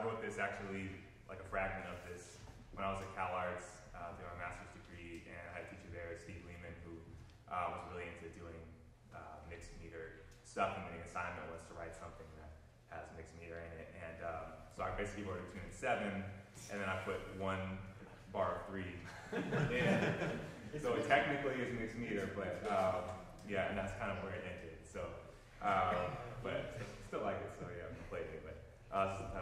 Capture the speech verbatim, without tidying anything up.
wrote this actually, like a fragment of this, when I was at Cal Arts uh, doing my master's degree, and I had a teacher there, Steve Lehman, who uh, was really into doing uh, mixed meter stuff, and the assignment was to write something that has mixed meter in it. And um, so I basically wrote a tune in seven, and then I put one bar of three in. So it technically is mixed meter, but um, yeah, and that's kind of where it ended. So, um, but still like it, so yeah, I played it. But uh,